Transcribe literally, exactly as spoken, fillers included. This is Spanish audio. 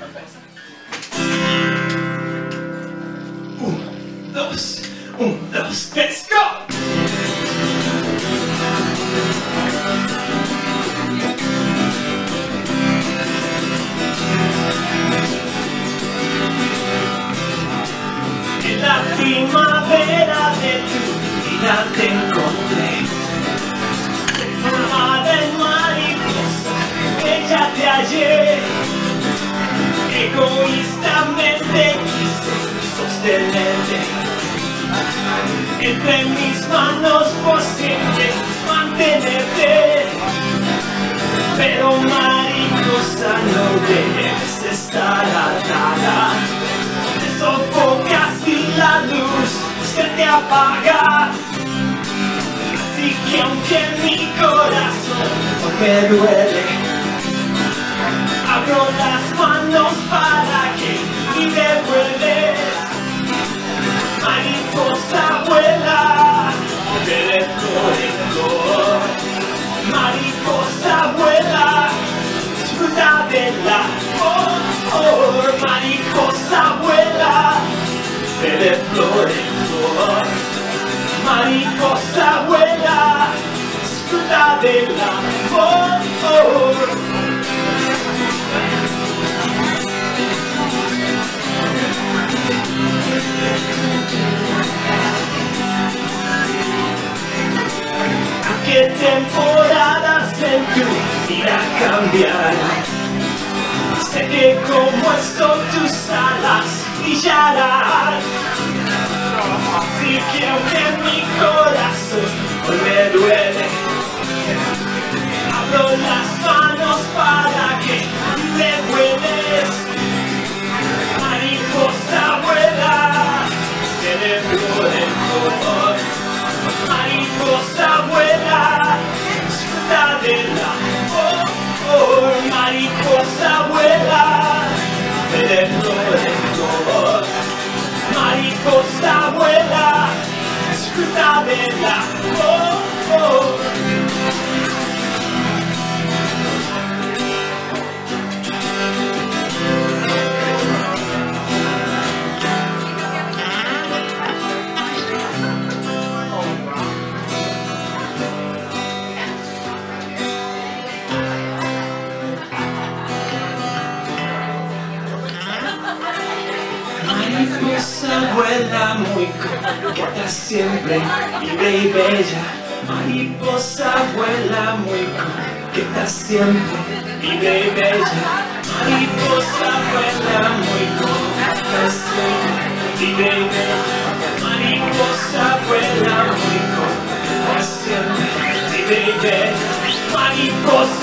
Un, dos, un, dos, tres, go! En la primavera de tu vida te encontré, formada en mariposa, bella de ayer. Egoístamente quise sostenerte entre mis manos por siempre, mantenerte. Pero mariposa, no debes estar atada, te sofocas y la luz se te apaga. Así que aunque mi corazón me duele, abro las manos para que me devuelves. Mariposa vuela de flor en flor, mariposa vuela, disfruta de la flor. Mariposa vuela de flor en flor, mariposa vuela, disfruta de la flor. ¿Qué temporadas en tu vida cambiarán? Sé que como el sol tus alas brillarán. Así que aunque mi corazón hoy me duele, abro las manos para que me vueles. Mariposa vuela de flor en flor, mariposa vuela, disfruta de la flor. Mariposa vuela de flor en flor, mariposa vuela, disfruta de la flor. Mariposa vuela muy coqueta siempre, libre y bella. Mariposa vuela muy coqueta siempre, libre y bella. Mariposa vuela muy coqueta siempre, libre y bella. Mariposa vuela muy coqueta siempre, libre y bella. Mariposa